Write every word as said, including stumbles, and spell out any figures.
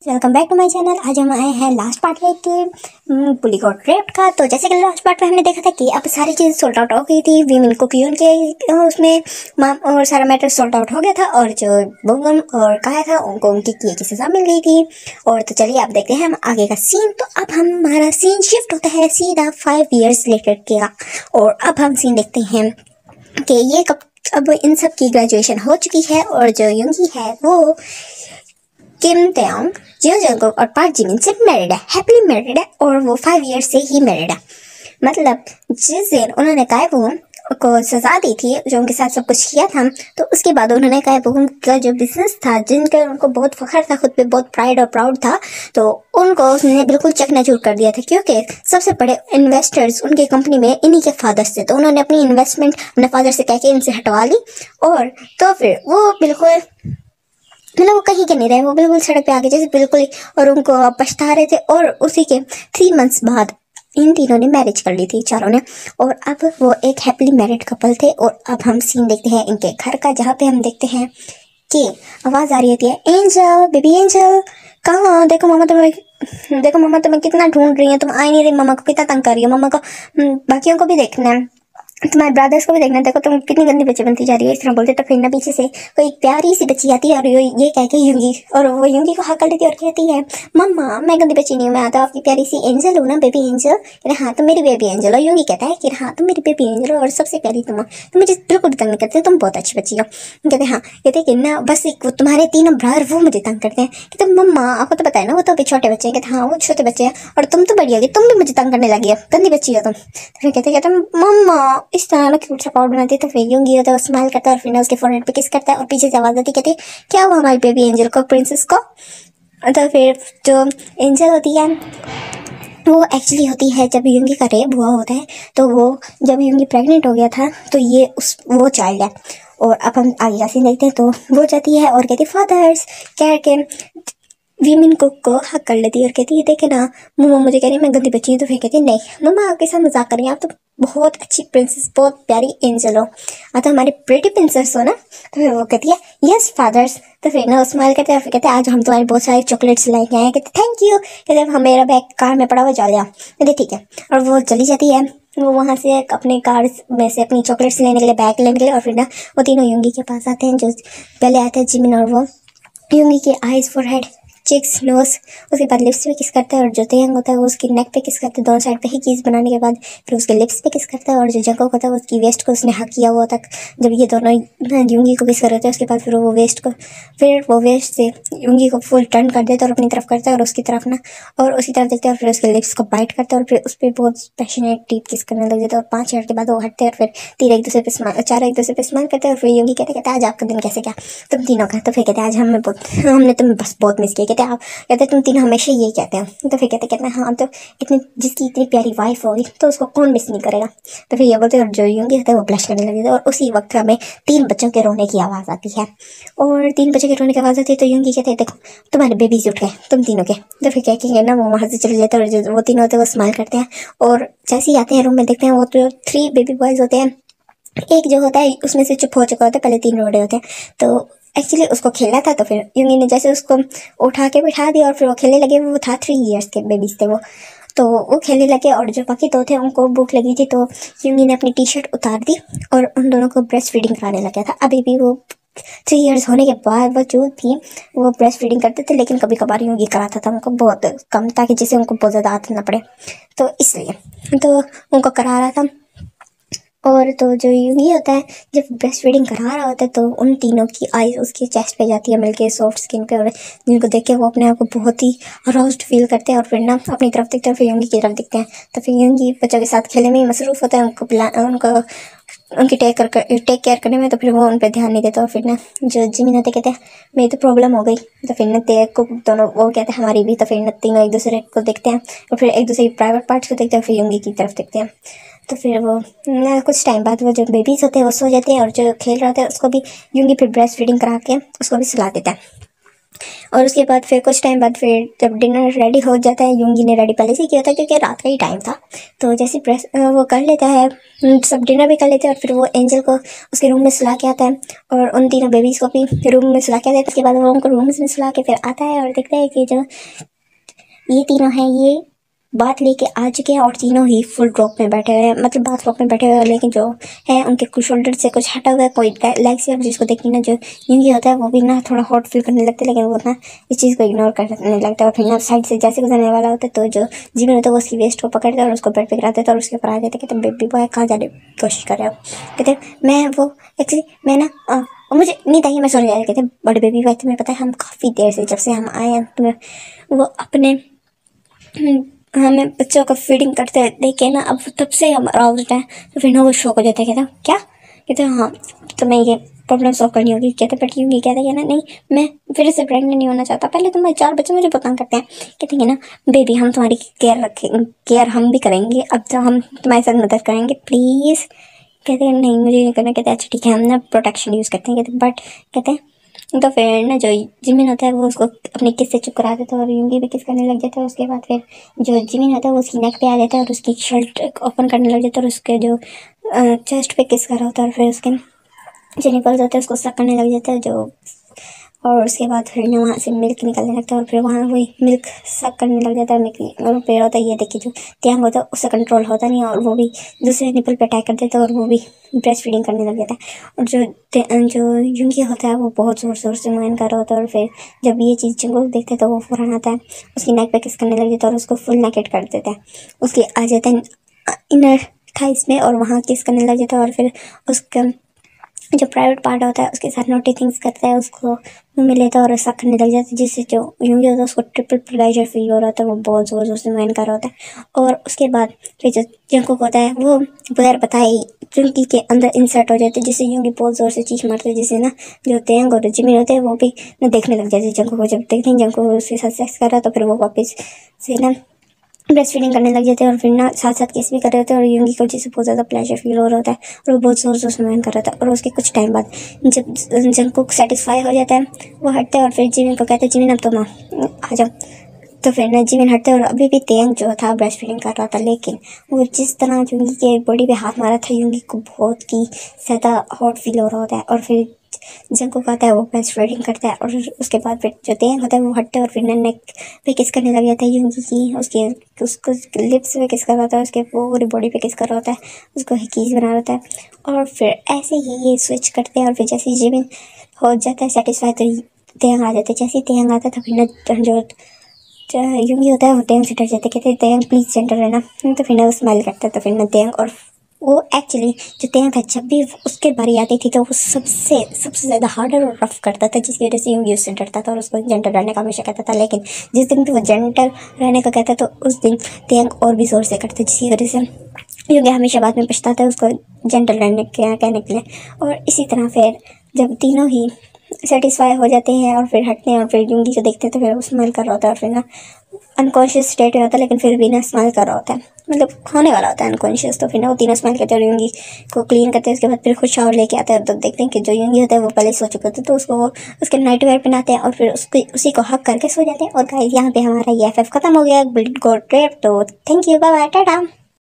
Welcome back to my channel. आज हम आए हैं लास्ट पार्ट लेके पुलिकोट ट्रिप का। तो जैसे कि लास्ट पार्ट में हमने देखा था कि अब सारी चीज़ सोल्ट आउट हो गई थी। वीमिन को क्यों के उसमें माम और सारा मैटर सोल्ट आउट हो गया था और जो बुमबुम और काया था उनको उनकी किए की सजा मिल गई थी। और तो चलिए अब देखते हैं हम आगे का सीन। तो अब हमारा सीन शिफ्ट होता है सीधा फाइव ईयर्स लेटर के। और अब हम सीन देखते हैं कि ये कब अब इन सब की ग्रेजुएशन हो चुकी है और जो युंगी है वो किम तेयोंग, जियो जंगकुक और पार्क जिमिन से मैरिड है, हैप्पीली मैरिड है और वो फाइव इयर्स से ही मैरिड है। मतलब जिस दिन उन्होंने कायबूम को सजा दी थी, जो उनके साथ सब कुछ किया था, तो उसके बाद उन्होंने कायबूम का जो बिजनेस था, जिनका उनको बहुत फख्र था, खुद पे बहुत प्राइड और प्राउड था, तो उनको उसने बिल्कुल चकनाचूर कर दिया था। क्योंकि सबसे बड़े इन्वेस्टर्स उनकी कंपनी में इन्हीं के फादर से, तो उन्होंने अपनी इन्वेस्टमेंट अपने फादर से कह के इनसे हटवा ली। और तो फिर वो बिल्कुल मतलब वो कहीं के नहीं रहे, वो बिल्कुल सड़क पे आके जैसे बिल्कुल, और उनको पछता रहे थे। और उसी के थ्री मंथ्स बाद इन तीनों ने मैरिज कर ली थी, चारों ने। और अब वो एक हैप्पीली मैरिड कपल थे। और अब हम सीन देखते हैं इनके घर का, जहाँ पे हम देखते हैं कि आवाज़ आ रही होती है, एंजल, बेबी एंजल, कहाँ? देखो मामा तुम्हें देखो मामा तुम्हें कितना ढूंढ रही है, तुम आ नहीं रही, मामा को कितना तंग कर रही है, मामा को बाकियों को भी देखना है, तुम्हारे ब्रदर्स को भी देखना, देखो तुम कितनी गंदी बच्ची बनती जा रही है। इस तरह बोलते तो फिर ना पीछे से कोई प्यारी सी बच्ची आती है और ये कह के युंगी, और वो युंगी को हक लेती है और कहती है, मम्मा मैं गंदी बच्ची नहीं हूँ, मैं तो आपकी प्यारी सी एंजल हूँ ना, बेबी एंजल। कहते हाँ तुम मेरी बेबी एंजल हो। युंगी कहता है कि हाँ तुम मेरी बेबी एंजल हो और सबसे प्यारी तुम हो, तुम मुझे बिल्कुल तंग नहीं करते, तुम बहुत अच्छी बच्ची हो। कहते हाँ, कहते कि ना बस एक तुम्हारे तीनों ब्रदर वो मुझे तंग करते हैं। कहते मम्मा आपको तो पता है ना वो तो अभी छोटे बच्चे हैं। कहते हाँ वो छोटे बच्चे हैं और तुम तो बड़ी होगी, तुम भी मुझे तंग करने लगी हो, गंदी बच्ची हो तुम। तो फिर कहते कहते मम्मा इस तरह ना क्यूट सा पाउडर बनाती है। तो फिर युंगी होता है, वो स्माइल करता है और फिर ना उसके फोरहेड पे किस करता है और पीछे से आवाज आती कहती क्या हुआ हमारी बेबी एंजल को, प्रिंसेस को। तो फिर जो एंजल होती है वो एक्चुअली होती है, जब युंगी का रेप हुआ होता है तो वो जब युंगी प्रेग्नेंट हो गया था तो ये उस वो चाइल्ड है। और अब हम आगे का सीन देखते हैं। तो वो जाती है और कहती फादर्स कह के वीमिन कुक को हक कर लेती है और कहती है देखे ना मम्मा मुझे कह रही है मैं गंदी बच्ची हूँ। तो फिर कहती है नहीं मम्मा आपके साथ मजाक कर रही हैं, आप तो बहुत अच्छी प्रिंसेस, बहुत प्यारी एंजल हो, आप तो हमारी प्रेटी प्रिंसेस हो ना। तो फिर वो कहती है यस फादर्स। तो फिर ना स्माइल करते हैं और फिर कहते हैं आज हम तुम्हारे बहुत सारे चॉकलेट्स लेके आए हैं। कहते थैंक यू। कहते हम मेरा बैग कार में पड़ा हुआ जा लिया। कहते ठीक है। और वो चली जाती है, वो वहाँ से अपने कार में से अपनी चॉकलेट्स लेने के लिए, बैग लेने के लिए। और फिर ना वो तीनों युंगी के पास आते हैं, जो पहले आते हैं जिमिन, और वो युंगी के आईज, फोरहेड, चिक्स, नोज, उसके बाद लिप्स पे किस करता है। और जो तेयंग होता है वो उसकी नेक पे किस करता है, दोनों साइड पे ही किस बनाने के बाद फिर उसके लिप्स पे किस करता है। और जो जंगकुक होता है उसकी वेस्ट को उसने हक किया हुआ तक, जब ये दोनों युंगी को किस कर रहे थे, उसके बाद फिर वो वेस्ट को फिर वो वेस्ट से युंगी को फुल टर्न कर देता है और अपनी तरफ करता है और उसकी तरफ ना और उसकी तरफ देखते हैं और फिर उसके लिप्स को बाइट करता है और फिर उस पर बहुत पैशनेट डीप किस करने लग जाता है। और पाँच मिनट के बाद वो हटते हैं और फिर तीन एक दूसरे पे स्माइल, चार एक दूसरे पे स्माइल करते हैं। और फिर युंगी कहते कहते आज आपका दिन कैसे क्या तुम तीनों का। तो फिर कहते आज हमें बहुत हमने तुम्हें बस बहुत मिस किया। कहते आप कहते तुम तीनों हमेशा यही कहते हैं। तो फिर कहते कहते हैं हाँ तो इतनी जिसकी इतनी प्यारी वाइफ होगी तो उसको कौन मिस नहीं करेगा। तो फिर ये बोलते हैं और जो युंगी होता है वो ब्लश करने लगे थे। और उसी वक्त हमें तीन बच्चों के रोने की आवाज़ आती है और तीन बच्चों के रोने की आवाज़ आती है। तो युंगी कहते हैं देखो तुम्हारे बेबीज उठ गए तुम तीनों के। तो फिर क्या कहेंगे ना वो वहाँ से चले जाते हैं और जो वो तीनों होते हैं वो स्माइल करते हैं। और जैसे ही आते हैं रूम में देखते हैं वो तो थ्री बेबी बॉयज़ होते हैं। एक जो होता है उसमें से चुप हो चुका होता है, पहले तीन रोड़े होते हैं, तो एक्चुअली उसको खेलना था। तो फिर युंगी ने जैसे उसको उठा के बिठा दिया और फिर वो खेलने लगे। वो था थ्री इयर्स के बेबीज थे वो, तो वो खेलने लगे। और जो बाकी दो थे उनको भूख लगी थी तो युंगी ने अपनी टी शर्ट उतार दी और उन दोनों को ब्रेस्ट फीडिंग कराने लग गया था। अभी भी वो थ्री इयर्स होने के बाद वजूद भी वो ब्रेस्ट फीडिंग करते थे, लेकिन कभी कभार युंगी कराता था उनको बहुत कम, ताकि जिससे उनको बहुत ज़्यादा आदत ना पड़े, तो इसलिए तो उनको करा रहा था। और तो जो युंगी होता है जब ब्रेस्ट फीडिंग करा रहा होता है तो उन तीनों की आईज उसकी चेस्ट पे जाती है मिलके सॉफ्ट स्किन पे, और जिनको देख के वो अपने आप को बहुत ही अराउज्ड फील करते हैं। और फिर ना अपनी तरफ देखते हैं, फिर युंगी की तरफ देखते हैं। तो फिर युंगी बच्चों के साथ खेलने में ही मसरूफ़ होता है, उनको पिला उनको उनकी टेक कर टेक केयर करने में। तो फिर वो उन पर ध्यान नहीं देता। और फिर ना जो जिमिन होते कहते हैं मेरी तो प्रॉब्लम हो गई। तो फिर न ते को दोनों वो कहते हैं हमारी भी। तो फिर न तीनों एक दूसरे को देखते हैं और फिर एक दूसरे की प्राइवेट पार्ट्स को देखते हैं, फिर युंगी की तरफ देखते हैं। तो फिर वो ना कुछ टाइम बाद वो जो बेबीज़ होते हैं वो सो जाते हैं और जो खेल रहा होता है उसको भी युंगी फिर ब्रेस्ट फीडिंग करा के उसको भी सुला देता है। और उसके बाद फिर कुछ टाइम बाद फिर जब डिनर रेडी हो जाता है, यूंगी ने रेडी पहले से किया था क्योंकि रात का ही टाइम था, तो जैसे प्रेस वो कर लेता है, सब डिनर भी कर लेते हैं और फिर वो एंजल को उसके रूम में सुला के आता है और उन तीनों बेबीज़ को भी रूम में सुला के आता है। उसके बाद वो उनको रूम में सुला के फिर आता है और देखता है कि जो ये तीनों हैं ये बात लेके आ चुके हैं और तीनों ही फुल ड्रॉप में बैठे हुए हैं, मतलब बाथ ड्रॉप में बैठे हुए हैं, लेकिन जो है उनके कुछ शोल्डर से कुछ हटा हुआ है, कोई लेग से, जिसको देखने ना जो यूंगी होता है वो भी ना थोड़ा हॉट फील करने लगता है, लेकिन वो ना इस चीज़ को इग्नोर करने लगता है। और फिर ना साइड से जैसे गुजरने वाला होता है तो जो जीवन होता है वो उसकी वेस्ट को पकड़ता है और उसको बेड पे गिरा देता है और उसके ऊपर आ जाते कहते बेबी बॉय कहाँ जाने की कोशिश कर रहे हो, कहते मैं वो एक्चुअली मैं ना और मुझे नींद आई है मैं सोने जा रही, कहते बड़े बेबी भाई तुम्हें पता है हम काफ़ी देर से जब से हम आए हैं तुम्हें वो अपने हमें बच्चों को फीडिंग करते देखे ना अब तब से हम अराउज हैं, तो फिर ना वो शौक हो जाता है, कहता क्या कहते हाँ तुम्हें ये प्रॉब्लम सॉल्व करनी होगी, कहते बट यूँ कहते हैं ना नहीं मैं फिर से प्रेगनेंट नहीं होना चाहता, पहले तुम्हारे चार बच्चे मुझे पसंद करते हैं, कहते हैं ना बेबी हम तुम्हारी केयर रखेंगे, केयर हम भी करेंगे, अब तो हम तुम्हारे साथ मदद करेंगे प्लीज़, कहते हैं नहीं मुझे नहीं करना, कहते हैं अच्छा ठीक है हम ना प्रोटेक्शन यूज़ करते हैं, कहते बट कहते हैं तो फिर ना जो जिमिन होता है वो उसको अपनी किस से चुप करा देता है और यूंगी भी किस करने लग जाता है। उसके बाद फिर जो जिमिन होता है वो उसकी नेक पे आ जाता है और उसकी शर्ट ओपन करने लग जाता है और उसके जो चेस्ट पे किस कर रहा होता है और फिर उसके जो निपल्स होता है उसको सक करने लग जाता है जो, और उसके बाद फिर ना वहाँ से मिल्क निकलने लगता है और फिर वहाँ वही मिल्क सक करने लग जाता है मिल्क, और फिर होता है ये देखिए जो त्यांग होता है उससे कंट्रोल होता नहीं और वो भी दूसरे निपल पे अटैक कर देता है और वो भी ब्रेस्ट फीडिंग करने लग जाता है। और जो जो यूंगी होता है वो बहुत ज़ोर ज़ोर से मुआयन कर रहा होता है और फिर जब ये चीज़ जंगल देखते हैं तो वो फ़ौरन आता है उसकी नेक पे किस करने लग जाता है और उसको फुल नेकेट कर देता है, उसके आ जाता है इनर थाइस में और वहाँ किस करने लग जाता है और फिर उसका जो प्राइवेट पार्ट होता है उसके साथ नोटी थिंग्स करता है, उसको मुँह में लेता है और ऐसा करने लग जाता है जिससे जो यूंगी होता है उसको ट्रिपल प्लेजर फील हो रहा था, वो बहुत ज़ोर ज़ोर से मुआयन कर रहा होता है। और उसके बाद फिर जो जंकुक होता है वो बगैर बताए यूंगी के अंदर इंसर्ट हो जाते हैं जिससे यूंगी बहुत ज़ोर से चीख मारते हैं, जिससे ना जो तेंग और जिमिन होते हैं वो भी ना देखने लग जाते हैं जंकुक को, जब देखते हैं जंकुक उसके साथ सेक्स कर रहा तो फिर वो वापस से ना ब्रेस्ट फीडिंग करने लग जाते हैं और फिर ना साथ साथ किस भी कर रहे थे और यूंगी को जिससे बहुत ज़्यादा प्लेजर फील हो रहा होता है और वो बहुत ज़ोर ज़ोर से मुआयन कर रहा था। और उसके कुछ टाइम बाद जब जंकुक सेटिस्फाई हो जाता है वो हटता है और फिर जिमिन को कहते हैं जिमिन अब तुम आ जाओ, तो फिर ना जिमिन हटता है और अभी भी तेंग जो था ब्रेस्ट फीडिंग कर रहा था, लेकिन वो जिस तरह यूंगी के बॉडी पे हाथ मारा था यूंगी को बहुत ही ज़्यादा हॉट फील हो रहा होता है और फिर जंकुक आता है वो ब्रेस्ट फीडिंग करता है और उसके बाद फिर जो तेंग होता है वो हटता है और फिर नेक पे किस करने लग जाता है यूंगी की, उसके उसको लिप्स पे किस कर रहा होता है, उसके पूरी बॉडी पे किस कर रहा होता है, उसको कीज बना रहा होता है। और फिर ऐसे ही ये स्विच करते हैं और फिर जैसे जिमिन हो जाता है सेटिस्फाई तो तेंग आ जाता है, जैसे ही तेंग आता है तो फिर ना जो यूंगी होता है वो तेंग से डर जाते कहते हैं तेंग प्लीज़ जेंटल रहना, तो फिर ना वो स्माइल करता है तो फिर ना तेंग और वो एक्चुअली जो तेंग था जब भी उसके बारी आती थी तो वो सबसे सबसे ज़्यादा हार्डर और रफ करता था जिसकी वजह से यूंगी उससे डरता था और उसको जेंटल रहने का हमेशा कहता था, लेकिन जिस दिन भी वो जेंटल रहने का कहता तो उस दिन तेंग और भी ज़ोर से करता जिसकी वजह से यूंगी हमेशा बाद में पछताता है उसको जेंटल रहने के कहने के लिए। और इसी तरह फिर जब तीनों ही सेटिस्फाई हो जाते हैं और फिर हटते हैं और फिर यूंगी को देखते हैं तो फिर वो स्माइल कर रहा होता है और फिर ना अनकॉन्शियस स्टेट में होता है लेकिन फिर भी ना स्माइल कर रहा होता है, मतलब होने वाला होता है अनकॉन्शियस, तो फिर ना वो तीनों स्माइल करते हैं और यूंगी को क्लीन करते हैं। उसके बाद फिर खुद शावर लेके आता है तो देखते हैं कि जो यूंगी होता है वो पहले सो चुका होता है तो उसको वो उसके नाइट वेयर पहनाते हैं और फिर उसको उसी को हक करके सो जाते हैं। और गाइस यहाँ पे हमारा ये एफ एफ खत्म हो गया, बिल्ड गॉड ट्रिप, तो thank you bye bye Tata.